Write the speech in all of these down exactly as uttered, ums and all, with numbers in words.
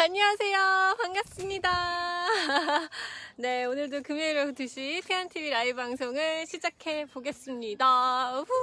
안녕하세요. 반갑습니다. 네, 오늘도 금요일 오후 두 시 태안티비 라이브 방송을 시작해 보겠습니다. 후.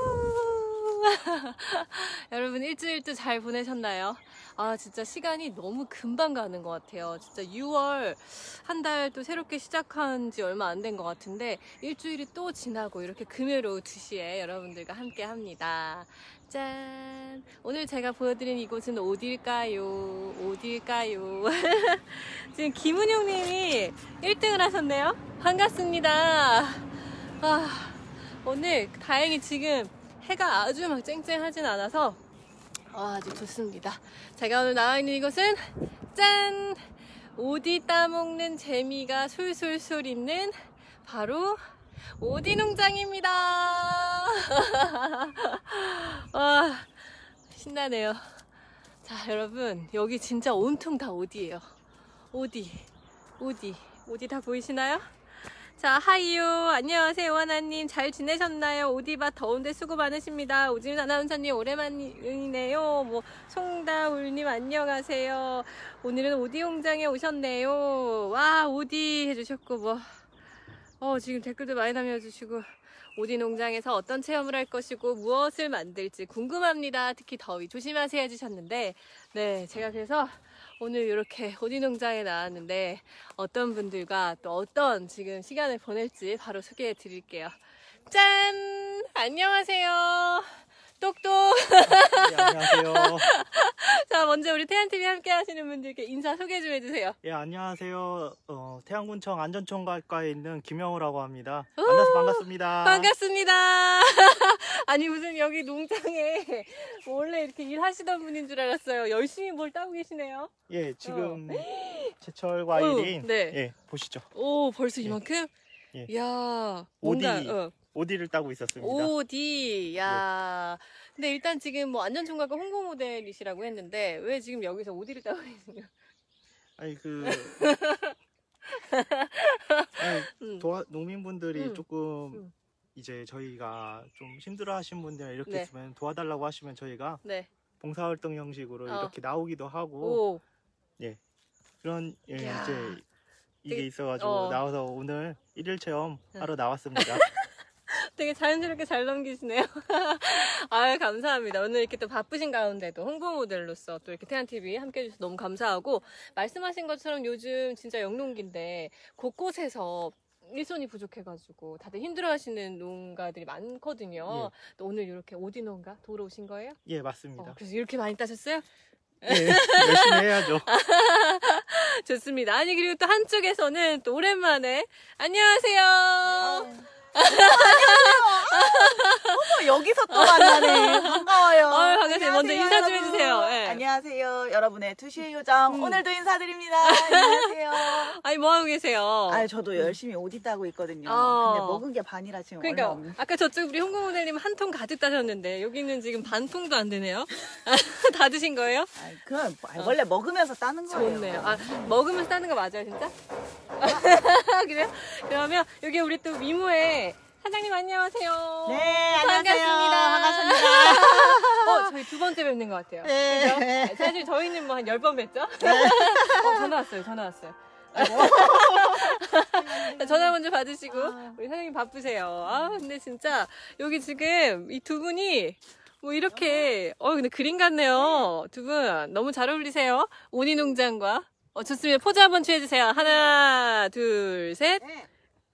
여러분 일주일도 잘 보내셨나요? 아, 진짜 시간이 너무 금방 가는 것 같아요. 진짜 유월 한 달 또 새롭게 시작한 지 얼마 안 된 것 같은데 일주일이 또 지나고 이렇게 금요일 오후 두 시에 여러분들과 함께 합니다. 짠! 오늘 제가 보여드린 이곳은 어딜까요? 어딜까요? 지금 김은용 님이 일 등을 하셨네요. 반갑습니다. 아, 오늘 다행히 지금 해가 아주 막 쨍쨍하진 않아서 아, 아주 좋습니다. 제가 오늘 나와 있는 이곳은 짠! 오디 따먹는 재미가 술술술 있는 바로 오디 농장입니다. 와, 신나네요. 자, 여러분 여기 진짜 온통 다 오디예요. 오디, 오디, 오디 다 보이시나요? 자, 하이요. 안녕하세요, 오하나님. 잘 지내셨나요? 오디밭 더운데 수고 많으십니다. 오지민 아나운서님, 오랜만이네요. 뭐, 송다울님, 안녕하세요. 오늘은 오디 농장에 오셨네요. 와, 오디 해주셨고, 뭐, 어, 지금 댓글도 많이 남겨주시고, 오디 농장에서 어떤 체험을 할 것이고, 무엇을 만들지 궁금합니다. 특히 더위 조심하세요 해주셨는데, 네, 제가 그래서 오늘 이렇게 오디 농장에 나왔는데 어떤 분들과 또 어떤 지금 시간을 보낼지 바로 소개해 드릴게요. 짠! 안녕하세요. 똑똑. 예, 안녕하세요. 자, 먼저 우리 태안티비 함께 하시는 분들께 인사 소개 좀 해주세요. 예, 안녕하세요. 어, 태안군청 안전총괄과에 있는 김영우라고 합니다. 만나서 반갑습니다. 반갑습니다. 아니, 무슨 여기 농장에 원래 이렇게 일하시던 분인 줄 알았어요. 열심히 뭘 따고 계시네요. 예, 지금 어. 제철 과일인 어, 네. 예, 보시죠. 오, 벌써 이만큼? 예. 이야, 오디, 뭔가, 어. 오디를 따고 있었습니다. 오디, 야. 예. 근데 일단 지금 뭐 안전총괄과 홍보 모델이시라고 했는데 왜 지금 여기서 오디를 따고 계시냐? 아니 그 아니, 음. 도와, 농민분들이 음. 조금 음. 이제 저희가 좀 힘들어하신 분들 이렇게 네. 있으면 도와달라고 하시면 저희가 네. 봉사활동 형식으로 어. 이렇게 나오기도 하고 오. 예 그런 예, 야. 이제 이게 되게, 있어가지고 어. 나와서 오늘 일일 체험 응. 하러 나왔습니다. 되게 자연스럽게 잘 넘기시네요. 아유, 감사합니다. 오늘 이렇게 또 바쁘신 가운데도 홍보 모델로서 또 이렇게 태안티비 함께 해주셔서 너무 감사하고, 말씀하신 것처럼 요즘 진짜 영농기인데 곳곳에서 일손이 부족해가지고 다들 힘들어하시는 농가들이 많거든요. 예. 또 오늘 이렇게 오디 농가 도로 오신 거예요? 예, 맞습니다. 어, 그래서 이렇게 많이 따셨어요? 예, 열심히 해야죠. 좋습니다. 아니, 그리고 또 한쪽에서는 또 오랜만에 안녕하세요. 네. 어머, 여기서 또 만나네. 반가워요. 어유, 반갑습니다. 먼저 인사 좀 해주세요. 네. 안녕하세요. 여러분의 투시의 요정. 음. 오늘도 인사드립니다. 안녕하세요. 아니, 뭐 하고 계세요? 아, 저도 열심히 오디 따고 있거든요. 어. 근데 먹은 게 반이라 지금 그러니까 얼마 없네. 아까 저쪽 우리 홍보 모델님 한 통 가득 따셨는데 여기는 지금 반 통도 안 되네요. 다 드신 거예요? 아, 그럼 원래 먹으면서 따는 거예요. 좋네요. 아, 먹으면서 따는 거 맞아요, 진짜? 그래요? 그러면 여기 우리 또 미모의 사장님 안녕하세요. 네, 안녕하세요. 반갑습니다. 반갑습니다. 어, 저희 두 번째 뵙는 것 같아요. 네. 그죠? 사실 저희는 뭐 한 열 번 뵀죠? 어, 전화 왔어요, 전화 왔어요. 전화 먼저 받으시고. 우리 사장님 바쁘세요. 아, 근데 진짜 여기 지금 이 두 분이 뭐 이렇게 어 근데 그림 같네요. 두 분 너무 잘 어울리세요. 오디 농장과. 어, 좋습니다. 포즈 한번 취해주세요. 하나, 둘, 셋. 네.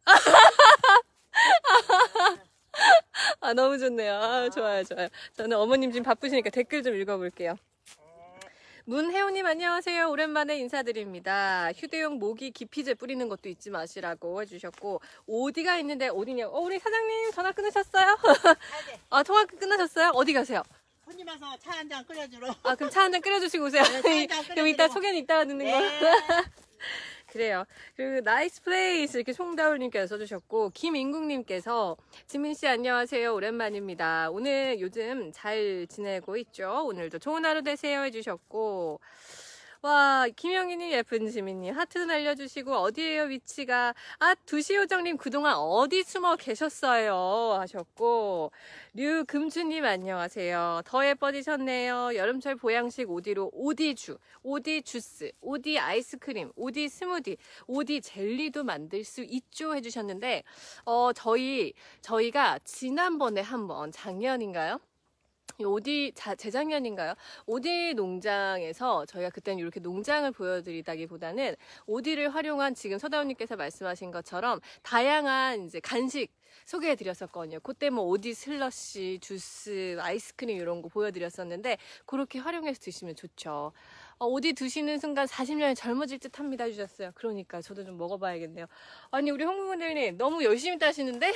아, 너무 좋네요. 아, 좋아요, 좋아요. 저는 어머님 지금 바쁘시니까 댓글 좀 읽어볼게요. 문혜원님 안녕하세요. 오랜만에 인사드립니다. 휴대용 모기 기피제 뿌리는 것도 잊지 마시라고 해주셨고, 오디가 있는데 어디냐고. 어, 우리 사장님 전화 끊으셨어요? 아, 통화 끊으셨어요? 어디 가세요? 손님 와서 차 한 잔 끓여주러. 아, 그럼 차 한 잔 끓여주시고 오세요. 네, 차 한잔 그럼 이따 끓여드리고. 소개는 이따가 듣는 네. 거. 그래요. 그리고 나이스 플레이스 이렇게 송다울님께서 써주셨고, 김인국님께서 지민씨 안녕하세요. 오랜만입니다. 오늘 요즘 잘 지내고 있죠? 오늘도 좋은 하루 되세요 해주셨고, 와, 김영희님, 예쁜 지민님, 하트 날려주시고, 어디에요, 위치가? 아, 두시요정님, 그동안 어디 숨어 계셨어요? 하셨고, 류금주님, 안녕하세요. 더 예뻐지셨네요. 여름철 보양식 오디로 오디주, 오디 주스, 오디 아이스크림, 오디 스무디, 오디 젤리도 만들 수 있죠? 해주셨는데, 어, 저희, 저희가 지난번에 한번, 작년인가요? 오디, 자, 재작년인가요? 오디 농장에서 저희가 그때는 이렇게 농장을 보여드리다기보다는 오디를 활용한 지금 서다운님께서 말씀하신 것처럼 다양한 이제 간식 소개해드렸었거든요. 그때 뭐 오디 슬러시, 주스, 아이스크림 이런 거 보여드렸었는데 그렇게 활용해서 드시면 좋죠. 어, 오디 드시는 순간 사십 년이 젊어질 듯 합니다 해주셨어요. 그러니까 저도 좀 먹어봐야겠네요. 아니 우리 홍보분들님 너무 열심히 따시는데?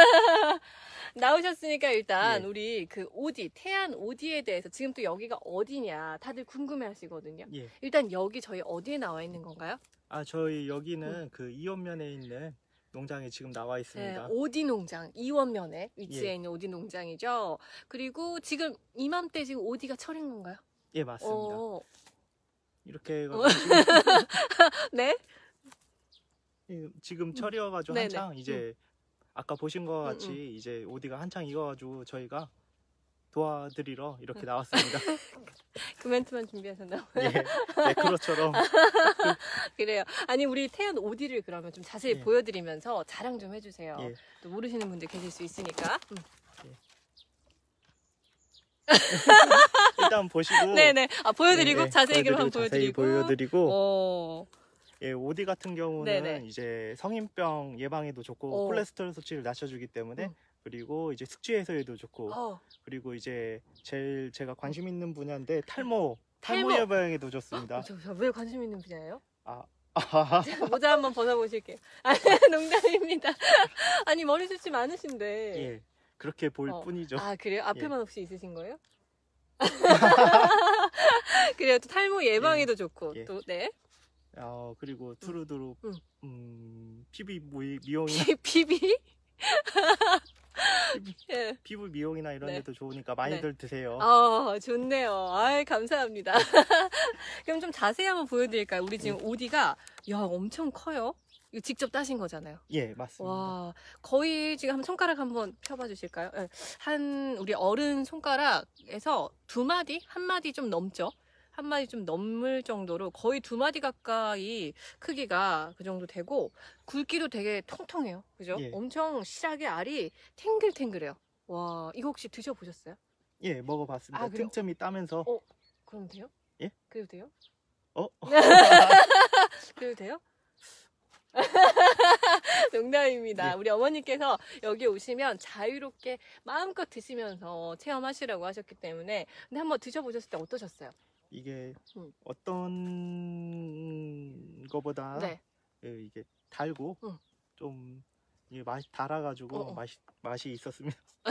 나오셨으니까 일단 예. 우리 그 오디, 태안 오디에 대해서 지금 또 여기가 어디냐 다들 궁금해 하시거든요. 예. 일단 여기 저희 어디에 나와 있는 건가요? 아 저희 여기는 그 이원면에 있는 농장에 지금 나와 네, 있습니다. 오디 농장, 이원면에 위치해 예. 있는 오디 농장이죠. 그리고 지금 이맘때 지금 오디가 철인 건가요? 예 맞습니다. 어, 이렇게 어. 해가지고 네? 지금, 지금 철이어가지고 네네. 한창 이제 아까 보신 것 같이 음, 이제 오디가 한창 익어가지고 저희가 도와드리러 이렇게 나왔습니다. 그 멘트만 준비하셨나? 예, 네, 그렇처럼 그래요. 아니 우리 태안 오디를 그러면 좀 자세히 예. 보여드리면서 자랑 좀 해주세요. 예. 또 모르시는 분들 계실 수 있으니까. 음. 일단 보시고 네네. 아 보여드리고 네, 네, 자세히 그럼 보여드리고 한번 자세히 보여드리고. 보여드리고 어. 예, 오디 같은 경우는 네네. 이제 성인병 예방에도 좋고 어. 콜레스테롤 수치를 낮춰주기 때문에 음. 그리고 이제 숙취 해소에도 좋고 어. 그리고 이제 제일 제가 관심 있는 분야인데 탈모 탈모, 탈모. 예방에도 좋습니다. 저, 저 왜 관심 있는 분야예요? 아, 아 모자 한번 벗어보실게요. 아니, 농담입니다. 아니, 머리숱이 많으신데. 예, 그렇게 볼 어. 뿐이죠. 아, 그래요? 앞에만 예. 혹시 있으신 거예요? 그래요. 또 탈모 예방에도 좋고. 예. 또, 네. 어, 그리고 두루두루 음. 음, 피부 미, 미용이나 피, 피비? 예. 피부 미용이나 이런 네. 데도 좋으니까 많이들 드세요. 어, 좋네요. 아이, 감사합니다. 그럼 좀 자세히 한번 보여드릴까요? 우리 지금 오디가, 야, 엄청 커요. 이거 직접 따신 거잖아요. 예, 맞습니다. 와, 거의 지금 한 손가락 한번 펴봐 주실까요? 예, 한 우리 어른 손가락에서 두 마디, 한 마디 좀 넘죠. 한 마디 좀 넘을 정도로 거의 두 마디 가까이 크기가 그 정도 되고 굵기도 되게 통통해요. 그죠? 예. 엄청 실하게 알이 탱글탱글해요. 와, 이거 혹시 드셔보셨어요? 예, 먹어봤습니다. 아, 그래요? 틈틈이 따면서 어, 그럼 돼요? 예? 그래도 돼요? 어? 그래도 돼요? 농담입니다. 예. 우리 어머니께서 여기 오시면 자유롭게 마음껏 드시면서 체험하시라고 하셨기 때문에 근데 한번 드셔보셨을 때 어떠셨어요? 이게 음. 어떤 거보다 네. 예, 이게 달고 음. 좀 이게 맛이 달아가지고 어, 어. 맛이 맛이 있었습니다.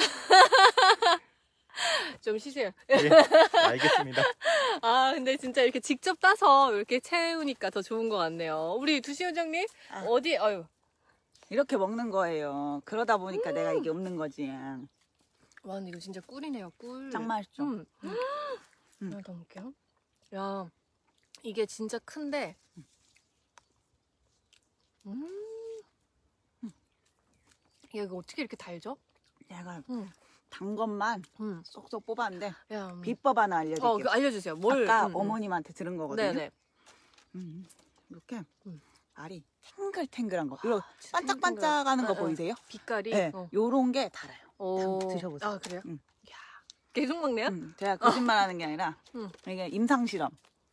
좀 쉬세요. 예, 알겠습니다. 아 근데 진짜 이렇게 직접 따서 이렇게 채우니까 더 좋은 것 같네요. 우리 두시원장님 아. 어디 아유 이렇게 먹는 거예요. 그러다 보니까 내가 이게 없는 거지. 와 근데 이거 진짜 꿀이네요 꿀. 짱 맛있죠. 음. 음. 하나 더 먹을게요. 야 이게 진짜 큰데. 음. 야 이거 어떻게 이렇게 달죠? 내가 음. 단 것만 음. 쏙쏙 뽑았는데 야. 음. 비법 하나 알려드릴게요. 어, 그 알려주세요. 뭘? 아까 음, 음. 어머님한테 들은 거거든요. 네네. 음, 이렇게 음. 알이 탱글탱글한 거. 이거 진짜 반짝반짝하는 거 탱글한- 어, 어. 보이세요? 빛깔이. 네, 어. 요런 게 달아요. 오. 한번 드셔보세요. 아 그래요? 음. 야 계속 먹네요. 음, 제가 거짓말하는 게 아니라 음. 이게 임상 실험.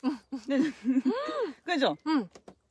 그죠? 음.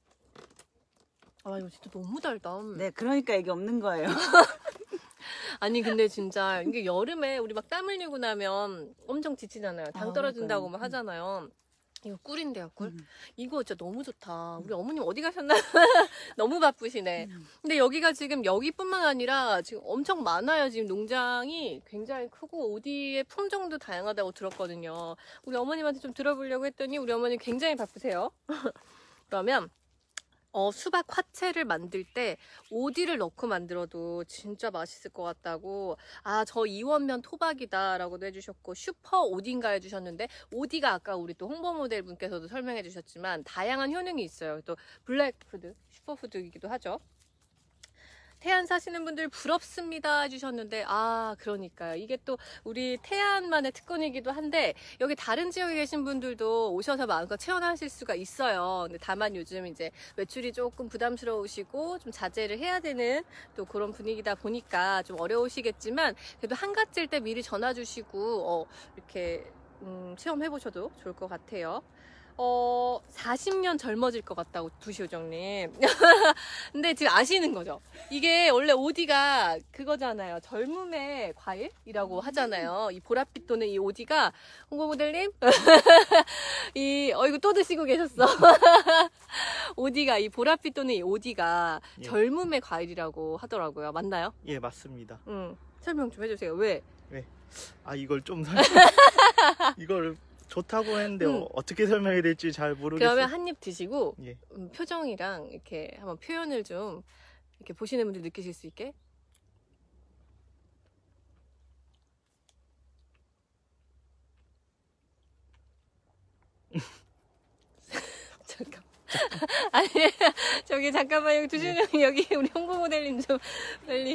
아 이거 진짜 너무 달다. 네, 그러니까 이게 없는 거예요. 아니 근데 진짜 이게 여름에 우리 막 땀 흘리고 나면 엄청 지치잖아요. 당 아, 떨어진다고 그러니까요. 막 하잖아요. 이거 꿀인데요, 꿀. 음. 이거 진짜 너무 좋다. 우리 어머님 어디 가셨나? 너무 바쁘시네. 음. 근데 여기가 지금 여기뿐만 아니라 지금 엄청 많아요. 지금 농장이 굉장히 크고 오디의 품종도 다양하다고 들었거든요. 우리 어머님한테 좀 들어보려고 했더니 우리 어머님 굉장히 바쁘세요. 그러면 어, 수박 화채를 만들 때 오디를 넣고 만들어도 진짜 맛있을 것 같다고. 아, 저 이원면 토박이다 라고도 해주셨고, 슈퍼 오디인가 해주셨는데, 오디가 아까 우리 또 홍보 모델 분께서도 설명해 주셨지만 다양한 효능이 있어요. 또 블랙푸드, 슈퍼푸드이기도 하죠. 태안 사시는 분들 부럽습니다 해주셨는데, 아 그러니까요. 이게 또 우리 태안만의 특권이기도 한데, 여기 다른 지역에 계신 분들도 오셔서 마음껏 체험하실 수가 있어요. 근데 다만 요즘 이제 외출이 조금 부담스러우시고 좀 자제를 해야 되는 또 그런 분위기다 보니까 좀 어려우시겠지만, 그래도 한가지일 때 미리 전화 주시고 어, 이렇게 음, 체험해 보셔도 좋을 것 같아요. 어, 사십 년 젊어질 것 같다고, 두시오정님. 근데 지금 아시는 거죠? 이게 원래 오디가 그거잖아요. 젊음의 과일이라고 하잖아요. 이 보랏빛 도는 이 오디가, 홍보모델님? 이, 어, 이거 또 드시고 계셨어. 오디가, 이 보랏빛 도는 이 오디가 예. 젊음의 과일이라고 하더라고요. 맞나요? 예, 맞습니다. 응. 설명 좀 해주세요. 왜? 아, 이걸 좀 설... 이걸 좋다고 했는데 음. 어, 어떻게 설명해야 될지 잘 모르겠어요. 그러면 한 입 드시고, 예. 음, 표정이랑 이렇게 한번 표현을 좀 이렇게 보시는 분들 느끼실 수 있게. 잠깐. 아니, 저기 잠깐만, 여기 두준 형이 여기 우리 홍보 모델님 좀 빨리.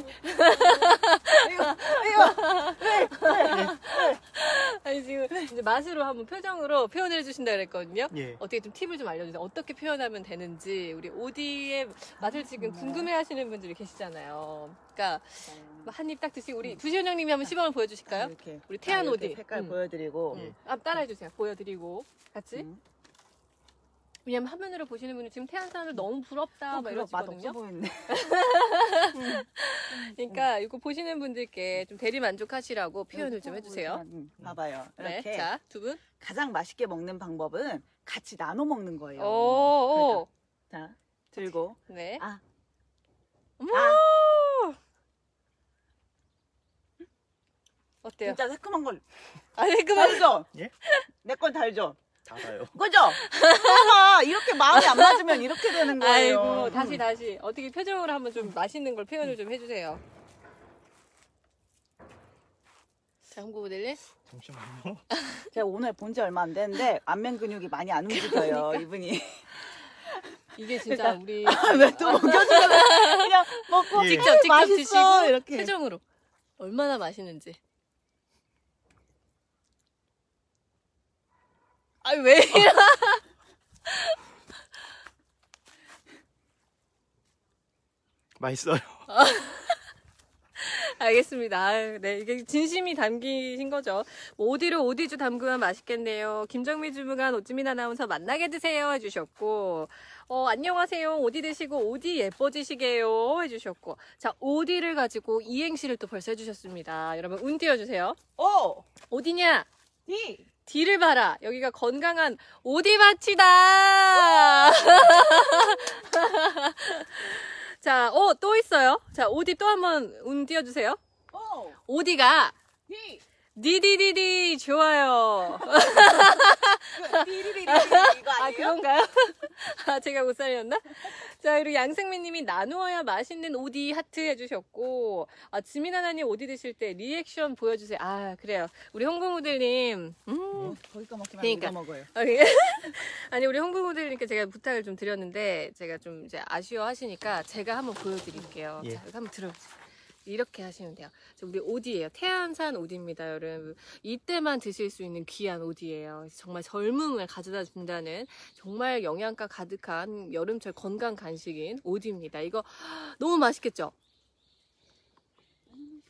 아니, 지금 이제 맛으로 한번 표정으로 표현을 해주신다 그랬거든요. 예. 어떻게 좀 팁을 좀 알려주세요. 어떻게 표현하면 되는지. 우리 오디의 맛을 지금 궁금해 하시는 분들이 계시잖아요. 그러니까 한 입 딱 드시고, 우리 두시원 형님이 한번 시범을 보여주실까요? 이렇게 우리 태안 아, 이렇게 오디. 색깔 음. 보여드리고 음. 아, 따라해주세요. 보여드리고 같이. 음. 왜냐면 화면으로 보시는 분이 지금 태안 사람들 너무 부럽다 어, 막 그거 맛없어 이러시거든요. 보이네. 그러니까 이거 보시는 분들께 좀 대리 만족하시라고 표현을 좀 해주세요. 음, 봐봐요. 네, 이렇게 자, 두 분. 가장 맛있게 먹는 방법은 같이 나눠 먹는 거예요. 오, 오. 자, 들고 네. 아, 어머! 아. 어때요? 진짜 새콤한 걸 아니, 그만. 달죠? 예? 내 건 달죠? 달아요. 그죠? 봐봐, 이렇게 마음이 안 맞으면 이렇게 되는 거예요. 아이고, 다시, 다시. 어떻게 표정으로 한번 좀 맛있는 걸 표현을 좀 해주세요. 자, 홍보 모델님. 잠시만요. 제가 오늘 본 지 얼마 안 됐는데 안면 근육이 많이 안 움직여요, 이분이. 이게 진짜 우리. 왜 또 먹여주려고 그냥 먹고 예. 직접, 직접 맛있어, 드시고 이렇게. 표정으로. 얼마나 맛있는지. 아, 왜 이러? 맛있어요. 알겠습니다. 아유, 네, 이게 진심이 담기신 거죠. 뭐 오디로 오디주 담그면 맛있겠네요. 김정미 주무관 오지민 아나운서 만나게 드세요 해주셨고, 어, 안녕하세요. 오디 드시고 오디 예뻐지시게요 해주셨고, 자, 오디를 가지고 이행시를 또 벌써 해주셨습니다. 여러분 운 띄워주세요. 오! 어디냐? 디! 뒤를 봐라. 여기가 건강한 오디밭이다. 자, 어, 또 있어요. 자, 오디 또 한번 운 띄워주세요. 오! 오디가 디! 디디디디 좋아요. 디리리리 이거 아, 아니에요? 그런가요? 아, 제가 못 살렸나? 자, 그리고 양승민님이 나누어야 맛있는 오디 하트 해주셨고, 아, 지민하나님 오디 드실 때 리액션 보여주세요. 아, 그래요. 우리 홍보 모델님, 음, 거기 거 먹지 말고 그러니까. 이거 먹어요. 아니, 아니, 우리 홍보 모델님께 제가 부탁을 좀 드렸는데, 제가 좀 이제 아쉬워 하시니까 제가 한번 보여드릴게요. 예. 자, 이거 한번 들어보세요. 이렇게 하시면 돼요. 자, 우리 오디예요. 태안산 오디입니다, 여러분. 이때만 드실 수 있는 귀한 오디예요. 정말 젊음을 가져다 준다는 정말 영양가 가득한 여름철 건강 간식인 오디입니다. 이거 너무 맛있겠죠? 음!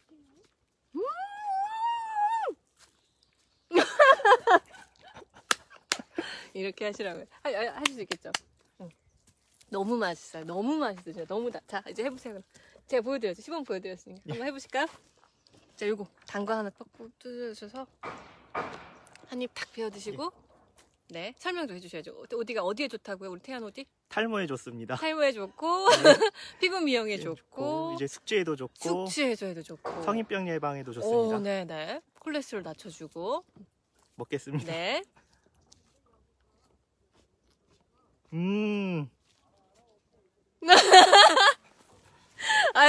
이렇게 하시라고요. 하, 하- 하실 수 있겠죠? 응. 너무 맛있어요. 너무 맛있어요. 진짜 너무 다. 자, 이제 해보세요. 그럼. 제가 보여드렸죠. 시범 보여드렸으니까. 한번 해보실까요? 자, 요거 단거 하나 뻑뻑 뜯어주셔서 한 입 탁 베어 드시고, 네, 설명도 해주셔야죠. 어디가 어디에 좋다고요? 우리 태안 오디? 탈모에 좋습니다. 탈모에 좋고, 피부 미용에 좋고, 이제 숙취에도 좋고, 숙취해소에도 좋고, 성인병 예방에도 좋습니다. 오, 네, 네. 콜레스테롤 낮춰주고, 먹겠습니다. 네. 음,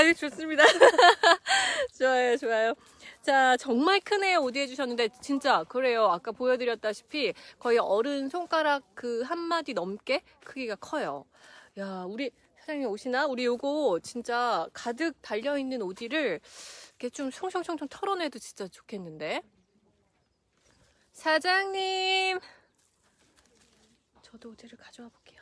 아유, 좋습니다. 좋아요, 좋아요. 자, 정말 크네요. 오디 해주셨는데, 진짜, 그래요. 아까 보여드렸다시피, 거의 어른 손가락 그 한 마디 넘게 크기가 커요. 야, 우리 사장님 오시나? 우리 요거 진짜 가득 달려있는 오디를 이렇게 좀 총총총총 털어내도 진짜 좋겠는데. 사장님! 저도 오디를 가져와 볼게요.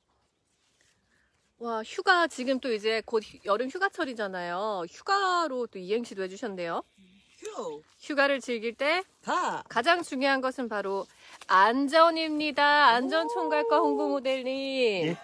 와, 휴가 지금 또 이제 곧 여름 휴가철이잖아요. 휴가로 또 이행시도 해주셨네요. 휴. 휴가를 즐길 때 가. 가장 중요한 것은 바로 안전입니다. 안전총괄과 홍보모델님. 예?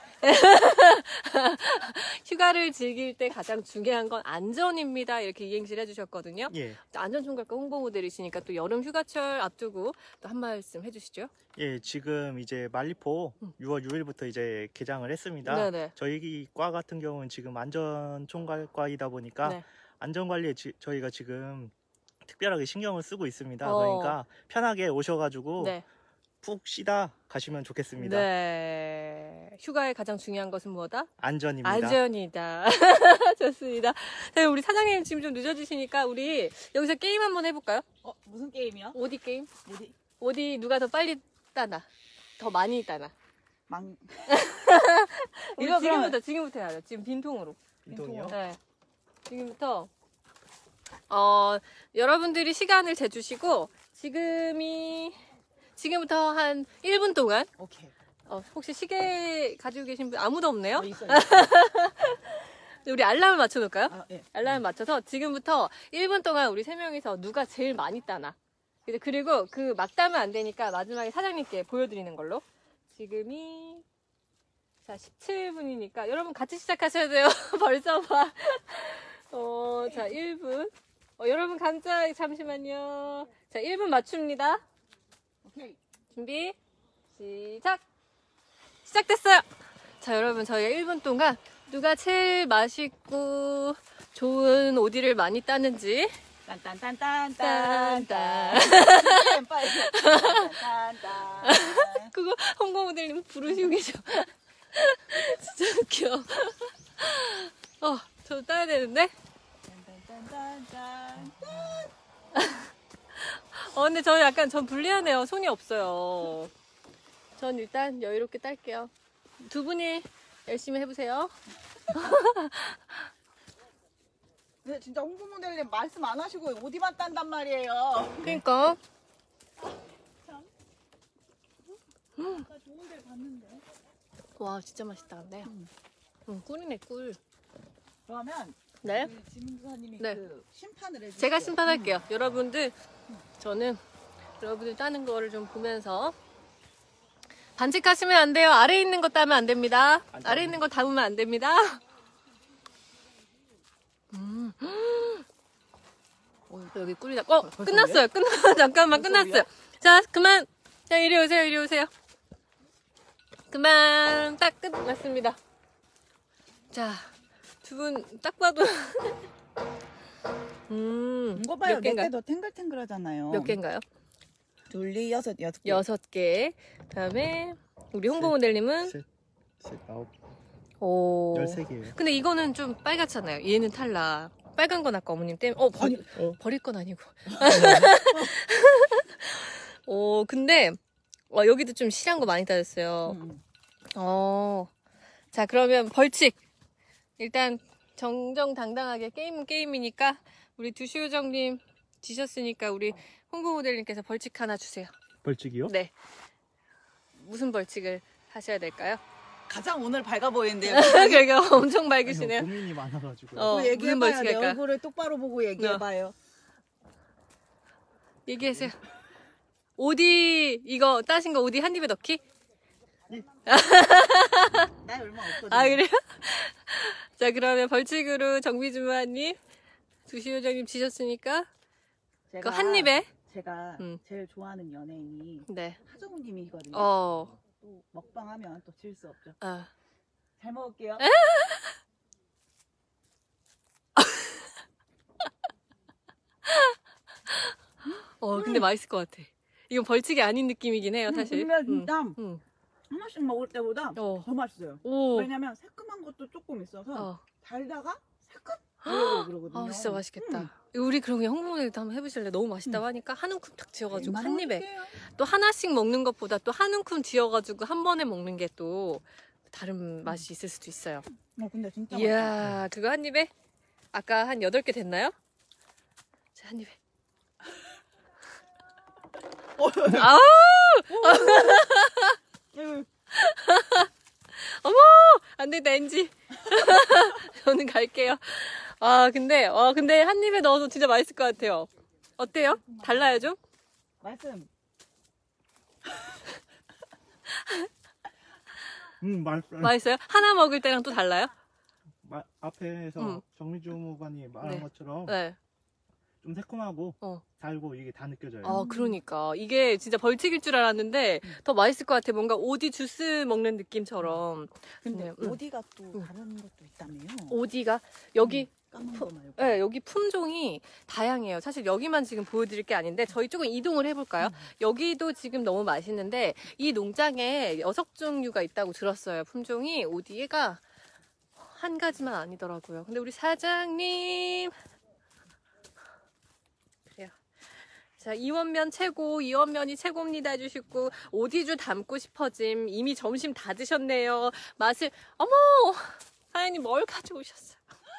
휴가를 즐길 때 가장 중요한 건 안전입니다. 이렇게 이행시를 해주셨거든요. 예. 안전총괄과 홍보모델이시니까 또 여름 휴가철 앞두고 또 한 말씀 해주시죠. 예, 지금 이제 말리포 음. 유월 유일부터 이제 개장을 했습니다. 네네. 저희 과 같은 경우는 지금 안전총괄과이다 보니까 네. 안전관리에 지- 저희가 지금 특별하게 신경을 쓰고 있습니다. 어. 그러니까 편하게 오셔가지고 네. 푹 쉬다 가시면 좋겠습니다. 네. 휴가의 가장 중요한 것은 뭐다? 안전입니다. 안전이다. 좋습니다. 네, 우리 사장님 지금 좀 늦어지시니까 우리 여기서 게임 한번 해볼까요? 어, 무슨 게임이요? 오디 게임? 어디? 오디 누가 더 빨리 따나? 더 많이 따나? 망. 우리 이거 지금부터, 그러면- 지금부터 해야죠. 지금 빈통으로. 빈통이요? 네. 지금부터, 어, 여러분들이 시간을 재주시고, 지금이, 지금부터 한 일 분 동안, 오케이. 어, 혹시 시계 가지고 계신 분 아무도 없네요? 어, 있어. 있어. 우리 알람을 맞춰놓을까요? 아, 예. 알람 맞춰서 지금부터 일 분 동안 우리 세 명이서 누가 제일 많이 따나. 이제 그리고 그 막 따면 안 되니까 마지막에 사장님께 보여드리는 걸로. 지금이 자 십칠 분이니까 여러분 같이 시작하셔야 돼요. 벌써 봐. 어, 자 일 분. 어, 여러분 감자 잠시만요. 자 일 분 맞춥니다. 오케이. 준비 시작. 시작됐어요. 자 여러분 저희가 일 분 동안 누가 제일 맛있고 좋은 오디를 많이 따는지 딴딴딴딴딴. 딴딴. 빨리. 딴딴딴. 그거 홍보 모델님 부르시고 계셔. 진짜 웃겨. 어, 저 따야 되는데. 딴딴딴딴. 어, 근데 저 약간 전 불리하네요. 손이 없어요. 전 일단 여유롭게 딸게요. 두 분이 열심히 해보세요. 근데 진짜 홍보 모델님 말씀 안 하시고 어디만 딴단 말이에요. 그러니까. 나 좋은 데 봤는데. 와, 진짜 맛있다, 근데. 음. 응, 꿀이네, 꿀. 그러면 네. 그 지문사님이 네. 그 심판을 해주세요. 제가 심판할게요. 여러분들, 저는 여러분들 따는 거를 좀 보면서. 반칙하시면 안 돼요. 아래에 있는 거 따면 안 됩니다. 안 아래에 있는 거 담으면 안 됩니다. 음. 어, 여기 꿀이다. 어, 벌써 끝났어요. 끝나, 잠깐만, 벌써 끝났어요. 자, 그만. 자, 이리 오세요, 이리 오세요. 그만. 딱 끝났습니다. 자, 두 분 딱 봐도. 음, 이거 봐요. 몇 내 개인가요? 때도 탱글탱글하잖아요. 몇 개인가요? 둘리 여섯 여섯 개. 여섯 개. 그다음에 우리 홍보 모델님은 셋, 셋, 아홉, 오. 열세 개예요. 근데 이거는 좀 빨갛잖아요. 얘는 탈락. 빨간 건 아까 어머님 때문에 어 버리, 어. 버릴 건 아니고. 오 근데 와 여기도 좀 실한 거 많이 따졌어요. 음. 어. 자 그러면 벌칙. 일단 정정당당하게 게임은 게임이니까 우리 두시우정님 지셨으니까 우리 홍보 모델님께서 벌칙 하나 주세요. 벌칙이요? 네. 무슨 벌칙을 하셔야 될까요? 가장 오늘 밝아 보이는데요. 그러니까 엄청 아니요, 밝으시네요. 고민이 많아가지고. 어, 무슨 얘기해봐요. 벌칙 내 할까요? 얼굴을 똑바로 보고 얘기해봐요. 얘기하세요. 오디 이거 따신 거 오디 한 입에 넣기? 나 얼마 없거든. 아 그래요? 자 그러면 벌칙으로 정비주마님 두시효정님 지셨으니까 그 한 입에 제가 음. 제일 좋아하는 연예인이 네. 하정우님이거든요. 어. 또 먹방하면 또 질 수 없죠. 아. 잘 먹을게요. 어 근데 맛있을 것 같아. 이건 벌칙이 아닌 느낌이긴 해요 음, 사실. 근데 진짜 음, 음. 하나씩 먹을 때보다 어. 더 맛있어요. 오. 왜냐면 새콤한 것도 조금 있어서 어. 달다가 새콤? 그러고 그러거든요. 아 진짜 맛있겠다. 음. 우리 그럼 그냥 홍보대도 한번 해보실래? 너무 맛있다고 하니까 한 움큼 딱 지어가지고 얼마나 한 입에 맛있게요? 또 하나씩 먹는 것보다 또 한 움큼 지어가지고 한 번에 먹는 게 또 다른 맛이 있을 수도 있어요. 어, 근데 진짜 이야 그거 한 입에 아까 한 여덟 개 됐나요? 자 한 입에. 아우 맛있어요. 안 된다 엔지. 저는 갈게요. 아 근데 아 근데 한 입에 넣어도 진짜 맛있을 것 같아요. 어때요? 달라요 좀? 말씀. 음 맛있어요. 맛있어요? 하나 먹을 때랑 또 달라요? 마- 앞에서 음. 정미주무관이 말한 네. 것처럼 네. 좀 새콤하고 어. 달고 이게 다 느껴져요. 아 그러니까 이게 진짜 벌칙일 줄 알았는데 더 맛있을 것 같아. 뭔가 오디 주스 먹는 느낌처럼. 근데 네, 음. 어디가 또 다른 것도 있다며요? 오디가 여기 까만 푸- 거 말고. 네, 여기 품종이 다양해요. 사실 여기만 지금 보여드릴 게 아닌데 저희 조금 이동을 해볼까요? 여기도 지금 너무 맛있는데 이 농장에 여섯 종류가 있다고 들었어요. 품종이 오디가 한 가지만 아니더라고요. 근데 우리 사장님 그래요. 자 이원면 최고, 이원면이 최고입니다 해주시고 오디주 담고 싶어짐. 이미 점심 다 드셨네요. 맛을 어머 사장님 뭘 가져오셨어요?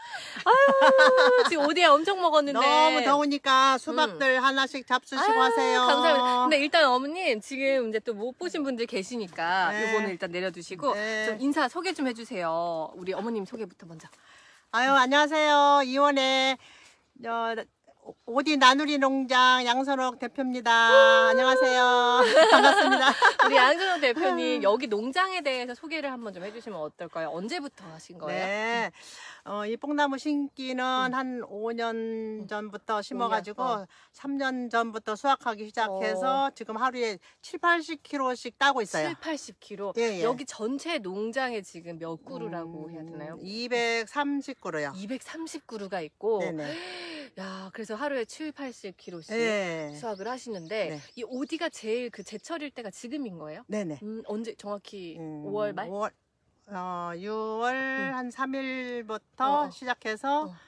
아유 지금 오디에 엄청 먹었는데 너무 더우니까 수박들 하나씩 잡수시고 아유, 하세요. 감사합니다. 근데 일단 어머님 지금 이제 또 못 보신 분들 계시니까 네. 요거는 일단 내려두시고 네. 좀 인사 소개 좀 해주세요. 우리 어머님 소개부터 먼저. 아유 안녕하세요. 이원의 어, 오디 나누리 농장 양선옥 대표입니다. 안녕하세요. 반갑습니다. 우리 양준호 대표님 여기 농장에 대해서 소개를 한번 좀 해주시면 어떨까요? 언제부터 하신 거예요? 네. 어, 이 뽕나무 심기는 한 오 년 전부터 심어가지고 오 년, 어. 삼 년 전부터 수확하기 시작해서 지금 하루에 칠, 팔십 킬로그램씩 따고 있어요. 칠, 팔십 킬로그램. 예, 예. 여기 전체 농장에 지금 몇 그루라고 해야 되나요? 이백삼십 그루요. 이백삼십 그루가 있고 네네. 야 그래서 하루에 칠, 팔십 킬로그램씩 네. 수확을 하시는데 네. 이 오디가 제일 그 제철일 때가 지금인 거예요? 네네. 음, 언제 정확히 음, 오월 말? 오월, 어, 유월 음. 한 삼 일부터 어, 어. 시작해서 어.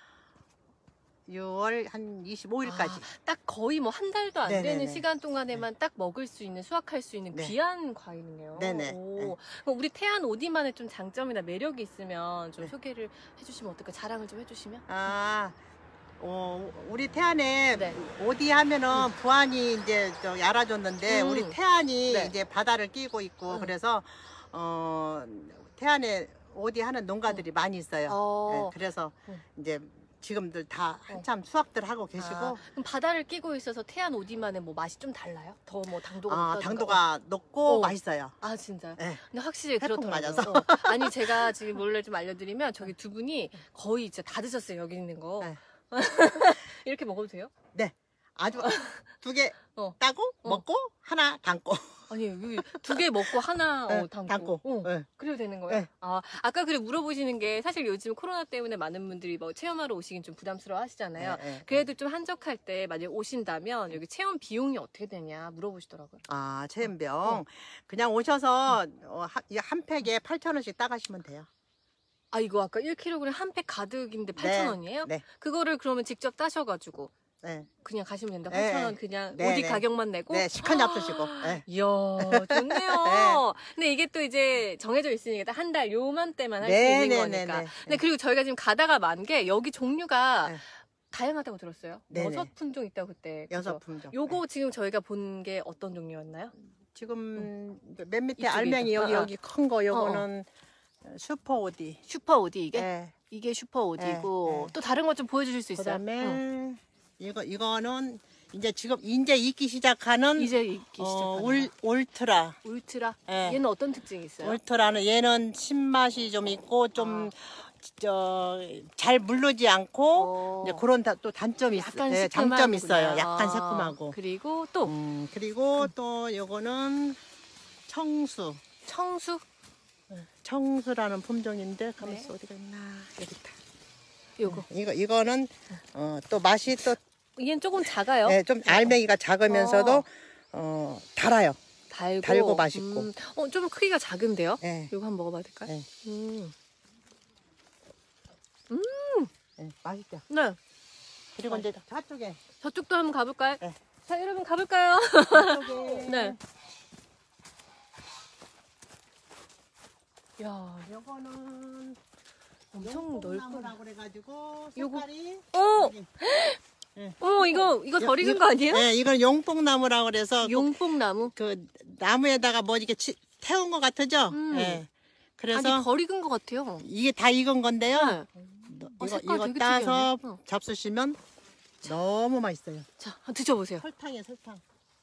유월 한 이십오 일까지. 아, 딱 거의 뭐 한 달도 안 네네네. 되는 시간 동안에만 딱 먹을 수 있는 수확할 수 있는 네. 귀한 과일이네요. 네네. 오. 네. 그럼 우리 태안 오디만의 좀 장점이나 매력이 있으면 좀 네. 소개를 해주시면 어떨까요? 자랑을 좀 해주시면. 아, 어, 우리 태안에 네. 오디 하면은 부안이 이제 저 알아줬는데 음. 우리 태안이 네. 이제 바다를 끼고 있고 음. 그래서 어, 태안에 오디 하는 농가들이 많이 있어요. 어. 네, 그래서 음. 이제 지금들 다 한참 수확들 하고 계시고 아, 그럼 바다를 끼고 있어서 태안 오디만의 뭐 맛이 좀 달라요? 더 뭐 당도가 아, 높다든가? 당도가 높고 어. 맛있어요. 아 진짜요? 네. 근데 확실히 태풍 그렇더라고요. 맞아서. 어. 아니 제가 지금 몰래 좀 알려드리면 저기 두 분이 거의 진짜 다 드셨어요. 여기 있는 거. 네. 이렇게 먹어도 돼요? 아주 두 개 어. 따고 어. 먹고 하나 담고. 아니 두 개 먹고 하나 어, 네, 담고, 담고. 어, 네. 그래도 되는 거예요? 네. 아 아까 그래 물어보시는 게 사실 요즘 코로나 때문에 많은 분들이 뭐 체험하러 오시긴 좀 부담스러워 하시잖아요. 네, 네. 그래도 좀 한적할 때 만약 오신다면 여기 체험 비용이 어떻게 되냐 물어보시더라고요. 아, 체험병. 어. 그냥 오셔서 어, 한, 이한 팩에 팔천 원씩 따가시면 돼요. 아 이거 아까 일 킬로그램 한 팩 가득인데 팔천 원이에요? 네. 그거를 그러면 직접 따셔가지고 네. 그냥 가시면 된다. 네. 팔천 원 그냥 네, 오디 네. 가격만 내고. 네, 식한 잡수시고. 네. 이야 좋네요. 근데 이게 또 이제 정해져 있으니까 한 달 요맘때만 할 수 네, 있는 네, 거니까. 네, 네. 근데 그리고 저희가 지금 가다가 만 게 여기 종류가 네. 다양하다고 들었어요. 네, 여섯 네. 품종 있다고 그때. 여섯 그죠? 품종. 요거 네. 지금 저희가 본 게 어떤 종류였나요? 지금 맨 밑에 이쪽에 알맹이 있죠. 여기 아, 아. 여기 큰 거 요거는 슈퍼 오디. 슈퍼 오디 이게? 네. 이게 슈퍼 오디고 네, 네. 또 다른 거 좀 보여주실 수 있어요? 그다음에 응. 이거 이거는 이제 지금 이제 익기 시작하는 이제 익기 어, 시작하는 울 울트라. 울트라. 네. 얘는 어떤 특징이 있어요? 울트라는 얘는 신맛이 좀 있고 좀 저 잘 물르지 않고 어. 이제 그런 다, 또 단점이 있어요. 약간 네, 시큼하구나. 장점이 있어요. 약간 아, 새콤하고. 그리고 또 음, 그리고 또 요거는 청수. 청수. 청수라는 품종인데 가만있어 네. 어디가 있나 여기 있다. 요거. 이거 이거는 어, 또 맛이 또 얘는 조금 작아요. 네, 좀 알맹이가 작으면서도 어. 어, 달아요. 달고, 달고 맛있고. 음, 어, 좀 크기가 작은데요? 네. 이거 한번 먹어봐도 될까요? 네. 음. 예, 맛있죠. 네. 그리고 이제 저쪽에 저쪽도 한번 가볼까요? 네. 자, 여러분 가볼까요? 저쪽에 네. 야, 요거는 엄청 넓고. 나무라고 그래가지고 요거- 색깔이 어, 여기. 어머, 이거 이거 덜 익은 요- 거 아니에요? 네, 이건 용뽕나무라고 그래서 용뽕나무. 그 나무에다가 뭐 이렇게 치, 태운 것 같죠? 음. 예. 그래서 아니 덜 익은 것 같아요. 이게 다 익은 건데요. 네. 너- 어, 이거 색깔 이거 되게 따서 특이하네. 어. 잡수시면 너무 맛있어요. 자, 한번 드셔보세요. 설탕이에요, 설탕.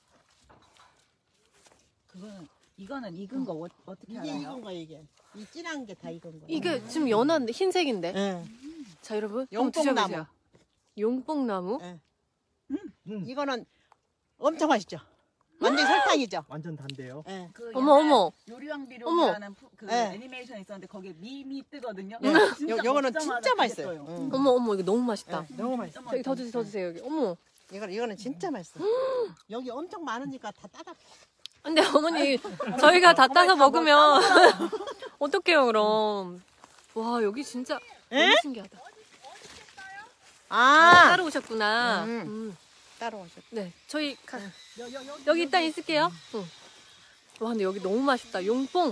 그거는 이거는 익은 거 어, 어떻게 이게 알아요? 익은 거 이게. 이 진한 게 다 익은 거. 이게 지금 연한 흰색인데. 예. 자, 여러분 한번 용뽕나무. 드셔보세요. 용뽕나무. 예. 음, 이거는 엄청 맛있죠. 완전 설탕이죠. 완전 단데요. 예. 그 어머, 옛날 어머. 요리왕 비룡이라는 프- 그 네. 애니메이션 있었는데 거기에 미미 뜨거든요. 네. 진짜 요, 요거는 먹자마자 진짜 그게 맛있어요. 떠요. 응. 어머, 어머, 이거 너무 맛있다. 예, 너무 맛있어. 저기 더 주세요, 더 주세요 여기. 어머. 이거 이거는 진짜 맛있어. 여기 엄청 많으니까 다 따다. 근데 어머니 저희가 다 따서 먹으면 어떡해요 그럼. 와 여기 진짜 에? 너무 신기하다. 아, 아, 따로 오셨구나. 음. 음. 따로 오셨. 네, 저희 가, 여, 여, 여, 여기 일단 있을게요. 응. 와 근데 여기 너무 맛있다. 용뽕.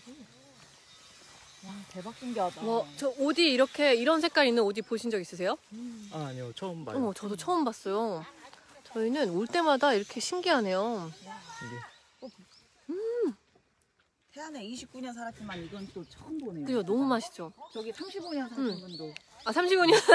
와, 대박 신기하다. 와, 저 오디 이렇게 이런 색깔 있는 오디 보신 적 있으세요? 아, 아니요. 처음 봐요. 어머, 저도 처음 봤어요. 저희는 올 때마다 이렇게 신기하네요. 이게. 태안에 이십구 년 살았지만 이건 또 처음 보네요. 이거 너무 맛있죠. 저기 삼십오 년 사신 음. 분도 아, 삼십오 년.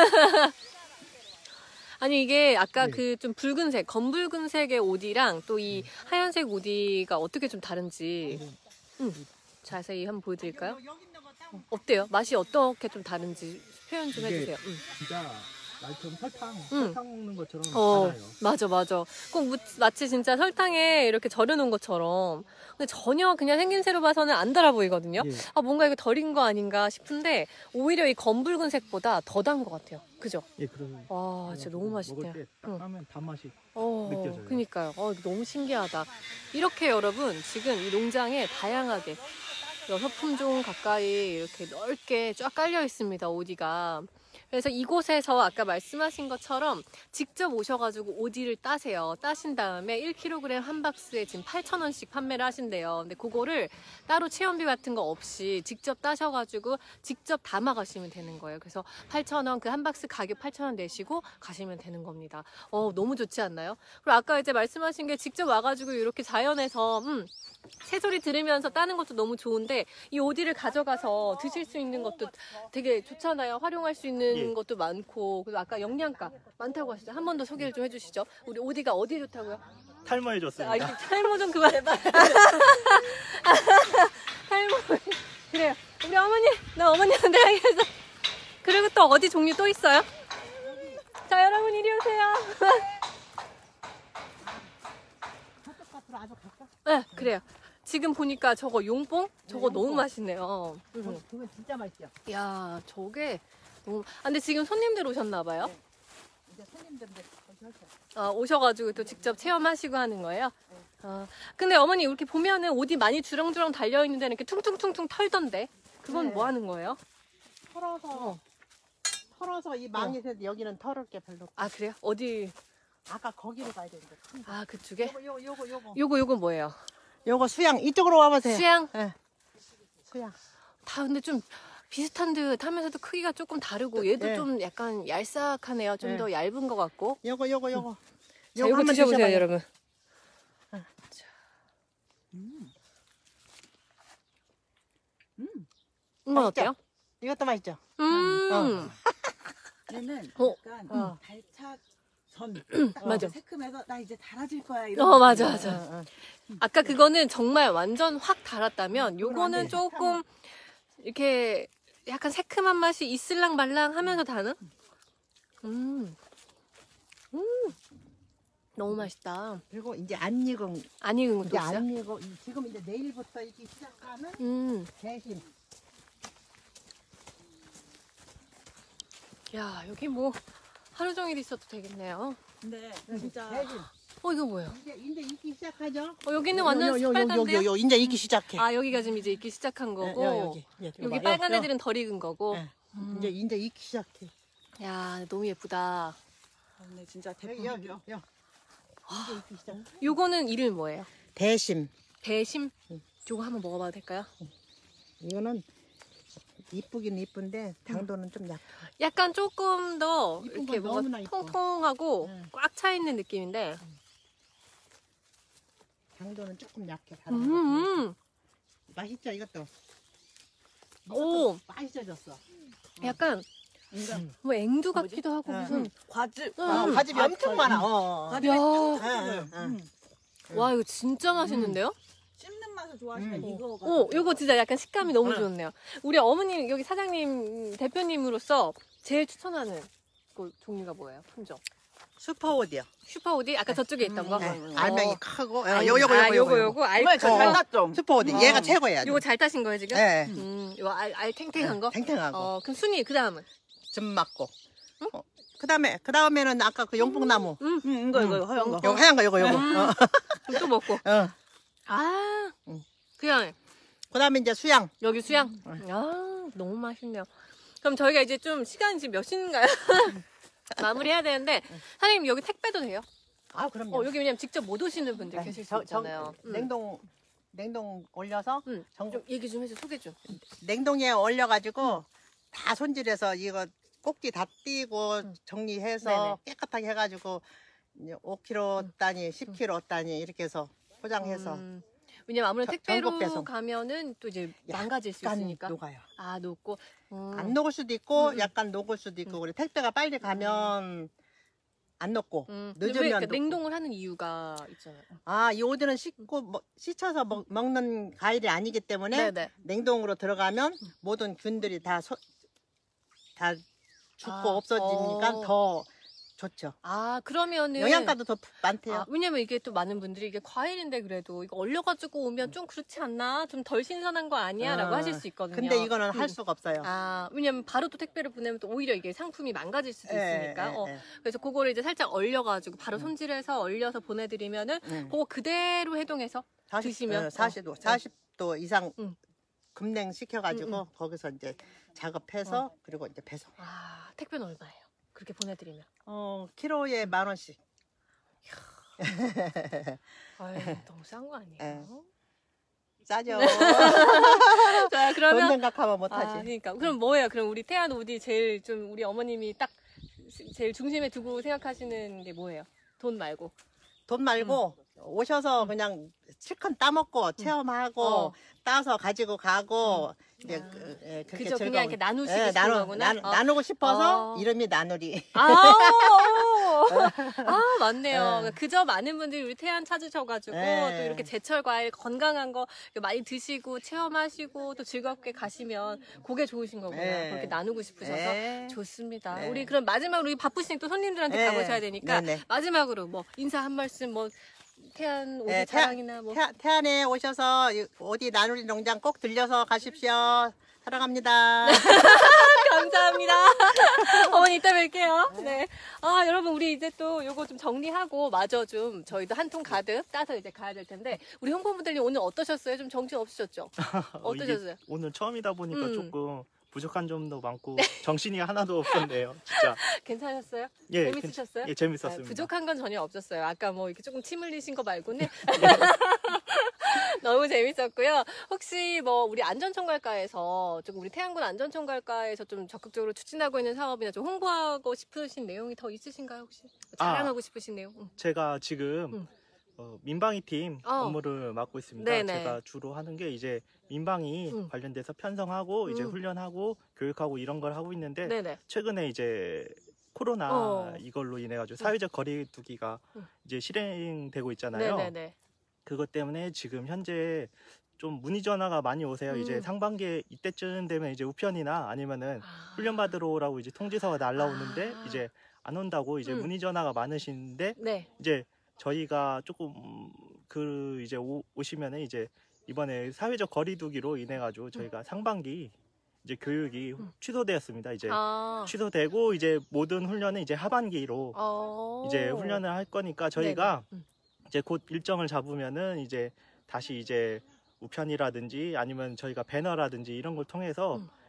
아니, 이게 아까 네. 그 좀 붉은색, 검붉은색의 오디랑 또 이 하얀색 오디가 어떻게 좀 다른지 음, 자세히 한번 보여드릴까요? 여기 있는 거 따로. 어때요? 맛이 어떻게 좀 다른지 표현 좀 이게 해주세요. 음. 진짜 말처럼 설탕, 음. 설탕 먹는 것처럼 어, 달아요. 맞아, 맞아. 꼭 무- 마치 진짜 설탕에 이렇게 절여놓은 것처럼. 근데 전혀 그냥 생김새로 봐서는 안 달아 보이거든요. 예. 아, 뭔가 이거 덜 익은 거 아닌가 싶은데 오히려 이 검붉은색보다 더 단 것 같아요. 그죠? 예, 그러면 와, 진짜 너무 맛있대요. 먹을 응. 때딱 하면 단맛이 어, 느껴져요. 그니까요. 어, 너무 신기하다. 이렇게 여러분, 지금 이 농장에 다양하게 여섯 품종 가까이 이렇게 넓게 쫙 깔려 있습니다, 오디가. 그래서 이곳에서 아까 말씀하신 것처럼 직접 오셔가지고 오디를 따세요. 따신 다음에 일 킬로그램 한 박스에 지금 팔천 원씩 판매를 하신대요. 근데 그거를 따로 체험비 같은 거 없이 직접 따셔가지고 직접 담아 가시면 되는 거예요. 그래서 팔천 원, 그 한 박스 가격 팔천 원 내시고 가시면 되는 겁니다. 어, 너무 좋지 않나요? 그리고 아까 이제 말씀하신 게 직접 와가지고 이렇게 자연에서, 음, 새소리 들으면서 따는 것도 너무 좋은데 이 오디를 가져가서 드실 수 있는 것도 되게 좋잖아요. 활용할 수 있는 예. 것도 많고 그리고 아까 영양가 많다고 하시죠. 한 번 더 소개를 좀 해주시죠. 우리 오디가 어디에 좋다고요? 탈모해 줬습니다. 아, 이게 탈모 좀 그만. 탈모. 그래요. 우리 어머니, 나 어머니한테 하겠어. 그리고 또 어디 종류 또 있어요? 자, 여러분 이리 오세요. 저쪽 밭으로 아주 가까. 네, 그래요. 지금 보니까 저거 용뽕? 저거 네, 너무 용뽕. 맛있네요. 음. 그거 진짜 맛있죠. 야, 저게 너무. 아, 근데 지금 손님들 오셨나 봐요? 네. 이제 손님들인데 거기 할게요. 아, 오셔가지고 또 직접 체험하시고 하는 거예요? 아, 근데 어머니 이렇게 보면은 옷이 많이 주렁주렁 달려있는 데는 이렇게 퉁퉁퉁퉁 털던데. 그건 네. 뭐 하는 거예요? 털어서 털어서 이 망에서 여기는 털을 게 별로. 없고. 아, 그래요? 어디? 아까 거기로 가야 되는데. 큰 거. 아, 그쪽에? 요거 요거 요거 요거. 요거, 요거 뭐예요? 요거 수양 이쪽으로 와보세요. 수양? 예. 수양. 다 근데 좀 비슷한 듯 하면서도 크기가 조금 다르고 얘도 네. 좀 약간 얄싹하네요. 좀 더 네. 얇은 것 같고. 요거 요거 요거. 자, 요거 한번 드셔보세요, 드셔봐요. 여러분. 이건 맛있죠? 어때요? 이것도 맛있죠. 음, 어. 얘는 어. 약간 어. 달차 전 맞아. 새큼해서 나 이제 달아질 거야 이런 어, 맞아, 느낌이에요. 맞아. 어, 어. 아까 그거는 정말 완전 확 달았다면 요거는 네. 조금 이렇게 약간 새큼한 맛이 있을랑 말랑 하면서 다는? 음. 음. 너무 맛있다. 그리고 이제 안 익은 안 익은 것도 이제 있어요? 안 익어. 지금 이제 내일부터 익기 시작하는 음. 대신. 야, 여기 뭐 하루 종일 있어도 되겠네요. 근데 진짜 대신. 어, 이거 뭐예요? 이제 이제 익기 시작하죠. 어, 여기는 완전 요, 요, 요, 빨간데요? 요, 요, 요, 이제 익기 시작해. 아, 여기가 지금 이제 익기 시작한 예, 거고. 요, 여기. 예, 여기 봐, 빨간 요, 요. 애들은 덜 익은 거고. 예. 음. 이제 이제 익기 시작해. 야, 너무 예쁘다. 네, 진짜 여기 대품. 여기 여기. 요거는 이름이 뭐예요? 대심. 대심? 요거 한번 먹어봐도 될까요? 이거는 이쁘긴 이쁜데 당도는 좀 약. 약간 조금 더 이쁜 이렇게 건 뭔가 너무나 이뻐. 통통하고 응. 꽉 차 있는 느낌인데. 당도는 조금 약해. 음, 음. 맛있죠 이것도. 오, 맛있어졌어. 약간 음. 뭐 앵두 같기도 하고 응. 무슨. 과즙. 음. 어, 과즙이 아, 엄청 많아. 어. 과즙이 야, 응, 응, 응. 와 이거 진짜 맛있는데요? 씹는 맛을 좋아하시면 음. 이거가. 오, 요거 진짜 약간 식감이 너무 응. 좋네요. 우리 어머님 여기 사장님 대표님으로서 제일 추천하는 그 종류가 뭐예요? 품종? 슈퍼오디요. 슈퍼우디 아까 저쪽에 있던 거. 네. 음. 알맹이 어. 크고. 아, 요 요거 아, 요거 요거 요거. 요거 알. 정말 잘 어. 땄죠. 슈퍼오디. 어. 얘가 최고야. 요거 잘 따신 거예요 지금? 예. 음, 요 알, 알 탱탱한 거. 탱탱하고. 어, 그럼 순이 그 다음은. 즙 맞고. 어. 그다음에 그다음에는 아까 그 용풍나무. 음, 음, 이거 이거 허연 거. 어. 요거 하얀 거 요거 요거. 음. 어. 그럼 또 먹고. 어. 아, 음. 그냥 그다음에 이제 수양. 여기 수양. 음. 아, 너무 맛있네요. 그럼 저희가 이제 좀 시간이 지금 몇 시인가요? 마무리해야 되는데 사장님 여기 택배도 돼요? 아 그럼요. 어, 여기 왜냐면 직접 못 오시는 분들 네, 계실 수 저- 저- 있잖아요. 음. 냉동 냉동 올려서 음, 정- 좀 얘기 좀 해줘, 소개 좀. 냉동에 올려가지고 다 손질해서 이거 꼭지 다 띄고 음. 정리해서 깨끗하게 해가지고 이제 오 킬로그램 단위, 십 킬로그램 단위 이렇게 해서 포장해서 음, 왜냐면 아무래도 저- 택배로 전국 배송. 가면은 또 이제 망가질 수 약간 있으니까. 녹아요. 아, 녹고. 음. 안 녹을 수도 있고 음, 음. 약간 녹을 수도 있고 그래 택배가 빨리 가면 안 녹고 음. 근데 왜 늦으면 이렇게 녹고. 냉동을 하는 이유가 있잖아요. 아, 이 오드는 씻고 먹- 씻어서 먹, 먹는 과일이 아니기 때문에 네네. 냉동으로 들어가면 모든 균들이 다, 소, 다 죽고 아, 없어지니까 어. 더 좋죠. 아, 그러면은. 영양가도 더 많대요. 아, 왜냐면 이게 또 많은 분들이 이게 과일인데 그래도 이거 얼려가지고 오면 좀 그렇지 않나? 좀 덜 신선한 거 아니야? 라고 아, 하실 수 있거든요. 근데 이거는 음. 할 수가 없어요. 아, 왜냐면 바로 또 택배를 보내면 또 오히려 이게 상품이 망가질 수도 예, 있으니까. 예, 어, 예. 그래서 그거를 이제 살짝 얼려가지고 바로 음. 손질해서 얼려서 보내드리면은 음. 그거 그대로 해동해서 사십, 드시면, 어, 사십 도, 어. 사십 도 이상 음. 급냉 시켜가지고 음, 거기서 이제 작업해서 그리고 이제 배송. 아, 택배는 얼마예요? 그렇게 보내드리면. 어, 키로에 만 원씩. 아유, 너무 싼 거 아니에요? 예. 싸죠. 자, 돈 그러면. 생각하면 아, 못하지. 그러니까. 그럼 뭐예요? 그럼 우리 태안 오디 제일 좀 우리 어머님이 딱 제일 중심에 두고 생각하시는 게 뭐예요? 돈 말고. 돈 말고 오셔서 그냥 실컷 따먹고 체험하고 어. 따서 가지고 가고 이제 아. 그, 예, 그렇게 그저 그냥 이렇게 나누시고 예, 싶은 나누, 거구나. 나누, 어. 나누고 싶어서 어. 이름이 나누리. 아, 아, 맞네요. 그러니까 그저 많은 분들이 우리 태안 찾으셔가지고 네. 또 이렇게 제철 과일 건강한 거 많이 드시고 체험하시고 또 즐겁게 가시면 그게 좋으신 거구나. 네. 그렇게 나누고 싶으셔서 네. 좋습니다. 네. 우리 그럼 마지막으로 우리 바쁘신 또 손님들한테 네. 가보셔야 되니까 네, 네. 마지막으로 뭐 인사 한 말씀 뭐 태안 오디 네, 자랑이나 뭐 태, 태안에 오셔서 이- 어디 나누리 농장 꼭 들려서 가십시오. 사랑합니다. 감사합니다. 어머니 이따 뵐게요. 네. 아, 여러분 우리 이제 또 요거 좀 정리하고 마저 좀 저희도 한 통 가득 따서 이제 가야 될 텐데 우리 홍보부들님 오늘 어떠셨어요? 좀 정신 없으셨죠? 어, 이게 어떠셨어요? 오늘 처음이다 보니까 음. 조금 부족한 점도 많고 정신이 하나도 없었네요. 진짜. 괜찮으셨어요? 예, 재밌으셨어요? 예, 재밌었습니다. 아, 부족한 건 전혀 없었어요. 아까 뭐 이렇게 조금 침 흘리신 거 말고는 너무 재밌었고요. 혹시 뭐 우리 안전총괄과에서 조금 우리 태안군 안전총괄과에서 좀 적극적으로 추진하고 있는 사업이나 좀 홍보하고 싶으신 내용이 더 있으신가요? 혹시 자랑하고 싶으신 내용? 응. 제가 지금 음. 어, 민방위 팀 어. 업무를 맡고 있습니다. 네네. 제가 주로 하는 게 이제 민방위 음. 관련돼서 편성하고 이제 음. 훈련하고 교육하고 이런 걸 하고 있는데 네네. 최근에 이제 코로나 어. 이걸로 인해 가지고 사회적 거리두기가 음. 이제 실행되고 있잖아요. 네네네. 그것 때문에 지금 현재 좀 문의 전화가 많이 오세요. 음. 이제 상반기에 이때쯤 되면 이제 우편이나 아니면은 아. 훈련 받으러 오라고 이제 통지서가 날라오는데 아. 이제 안 온다고 이제 음. 문의 전화가 많으신데 네. 이제 저희가 조금 그 이제 오, 오시면은 이제 이번에 사회적 거리두기로 인해 가지고 저희가 상반기 이제 교육이 음. 취소되었습니다. 이제 아. 취소되고 이제 모든 훈련은 이제 하반기로 어. 이제 훈련을 할 거니까 저희가 네네. 음. 이제 곧 일정을 잡으면은 이제 다시 이제 우편이라든지 아니면 저희가 배너라든지 이런 걸 통해서 음.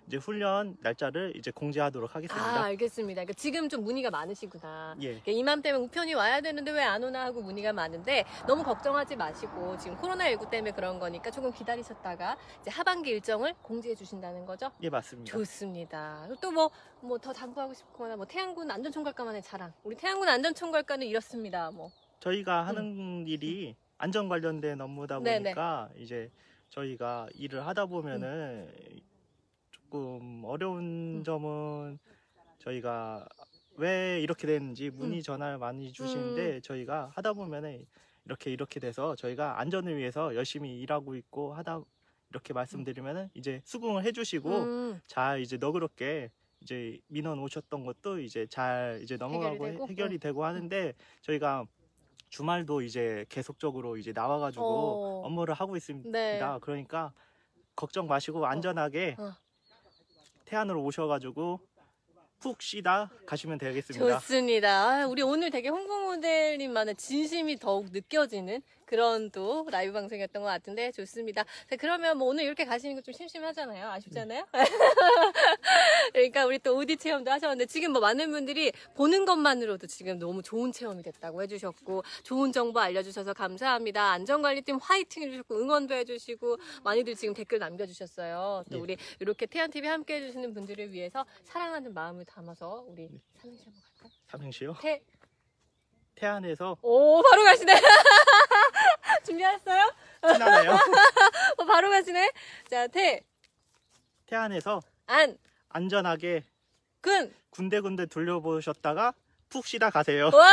이제 훈련 날짜를 이제 공지하도록 아, 하겠습니다. 알겠습니다. 그러니까 지금 좀 문의가 많으시구나. 예. 그러니까 이맘때면 우편이 와야 되는데 왜 안 오나 하고 문의가 많은데 너무 걱정하지 마시고 지금 코로나십구 때문에 그런 거니까 조금 기다리셨다가 이제 하반기 일정을 공지해 주신다는 거죠? 예, 맞습니다. 좋습니다. 또 뭐 뭐 더 당부하고 싶거나 뭐 태안군 안전총괄과만의 자랑. 우리 태안군 안전총괄과는 이렇습니다. 뭐 저희가 하는 일이 안전 관련된 업무다 네네. 보니까 이제 저희가 일을 하다 보면은 조금 어려운 음. 점은 저희가 왜 이렇게 되는지 문의 음. 전화를 많이 주시는데 저희가 하다 보면은 이렇게 이렇게 돼서 저희가 안전을 위해서 열심히 일하고 있고 하다 이렇게 말씀드리면은 이제 수긍을 해주시고 음, 잘 이제 너그럽게 이제 민원 오셨던 것도 이제 잘 이제 넘어가고 해결이 되고? 해결이 되고 하는데 저희가 주말도 이제 계속적으로 이제 나와가지고 어. 업무를 하고 있습니다. 네. 그러니까 걱정 마시고 안전하게 어. 태안으로 오셔가지고 푹 쉬다 가시면 되겠습니다. 좋습니다. 아, 우리 오늘 되게 홍보 모델님만의 진심이 더욱 느껴지는 그런 또 라이브 방송이었던 것 같은데 좋습니다. 자, 그러면 뭐 오늘 이렇게 가시는 거 좀 심심하잖아요. 아쉽잖아요. 그러니까 우리 또 오디 체험도 하셨는데 지금 뭐 많은 분들이 보는 것만으로도 지금 너무 좋은 체험이 됐다고 해주셨고 좋은 정보 알려주셔서 감사합니다. 안전관리팀 화이팅 해주셨고 응원도 해주시고 많이들 지금 댓글 남겨주셨어요. 또 예. 우리 이렇게 태안티비 함께 해주시는 분들을 위해서 사랑하는 마음을 담아서 우리 삼행시 한번 갈까요? 삼행시요? 태. 태안에서 오, 바로 가시네. 준비하셨어요? 티나네요. 어, 바로 가시네. 자, 태. 태안에서 안. 안전하게 근. 군데군데 둘러보셨다가 푹 쉬다 가세요. 와!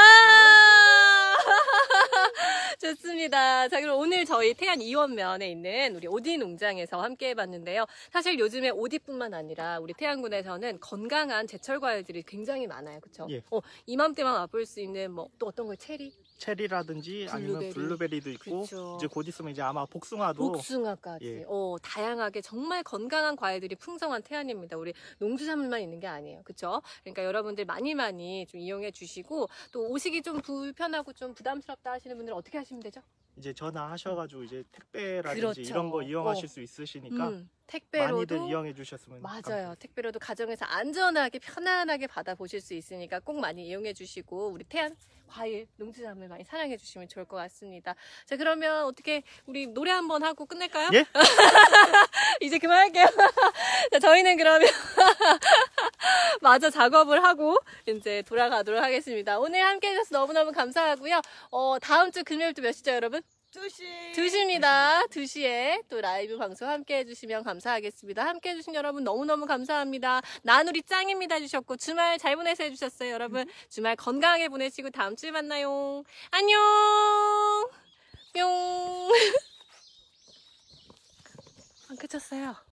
좋습니다. 자, 그럼 오늘 저희 태안 이원면에 있는 우리 오디 농장에서 함께 해봤는데요. 사실 요즘에 오디뿐만 아니라 우리 태안군에서는 건강한 제철 과일들이 굉장히 많아요. 그쵸? 예. 어, 이맘때만 맛볼 수 있는 뭐 또 어떤 걸 체리? 체리라든지 아니면 블루베리. 블루베리도 있고 그쵸. 이제 곧 있으면 이제 아마 복숭아도 복숭아까지. 예. 어, 다양하게 정말 건강한 과일들이 풍성한 태안입니다. 우리 농수산물만 있는 게 아니에요. 그쵸? 그러니까 여러분들 많이 많이 좀 이용해 주시고 또 오시기 좀 불편하고 좀 부담스럽다 하시는 분들 어떻게 하시면 되죠? 이제 전화하셔가지고 이제 택배라든지 그렇죠. 이런 거 이용하실 어. 수 있으시니까 음, 택배로도 많이들 이용해 주셨으면 맞아요. 택배로도 가정에서 안전하게 편안하게 받아보실 수 있으니까 꼭 많이 이용해 주시고 우리 태안 과일 농수산물 많이 사랑해 주시면 좋을 것 같습니다. 자, 그러면 어떻게 우리 노래 한번 하고 끝낼까요? 예? 이제 그만할게요. 자, 저희는 그러면 마저 작업을 하고 이제 돌아가도록 하겠습니다. 오늘 함께 해주셔서 너무너무 감사하고요. 어, 다음 주 금요일도 몇 시죠, 여러분? 두 시. 두 시입니다. 두 시에 또 라이브 방송 함께 해주시면 감사하겠습니다. 함께 해주신 여러분 너무너무 감사합니다. 나누리 짱입니다 해주셨고 주말 잘 보내세요 해주셨어요. 여러분 주말 건강하게 보내시고 다음 주에 만나요. 안녕. 뿅. 안 끝쳤어요.